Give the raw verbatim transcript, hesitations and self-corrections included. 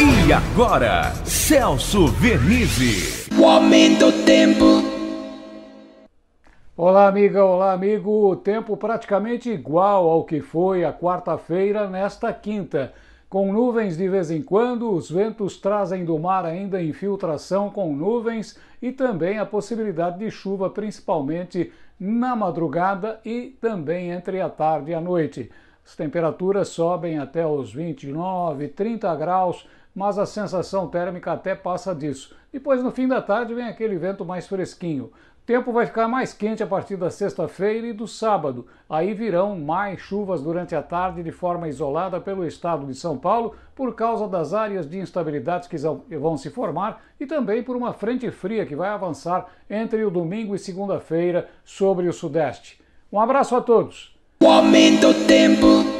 E agora, Celso Vernizzi. O aumento do tempo. Olá, amiga, olá, amigo. O tempo praticamente igual ao que foi a quarta-feira nesta quinta. Com nuvens de vez em quando, os ventos trazem do mar ainda infiltração com nuvens e também a possibilidade de chuva, principalmente na madrugada e também entre a tarde e a noite. As temperaturas sobem até os vinte e nove, trinta graus, mas a sensação térmica até passa disso. Depois, no fim da tarde, vem aquele vento mais fresquinho. O tempo vai ficar mais quente a partir da sexta-feira e do sábado. Aí virão mais chuvas durante a tarde de forma isolada pelo estado de São Paulo, por causa das áreas de instabilidades que vão se formar e também por uma frente fria que vai avançar entre o domingo e segunda-feira sobre o sudeste. Um abraço a todos! O aumento do tempo.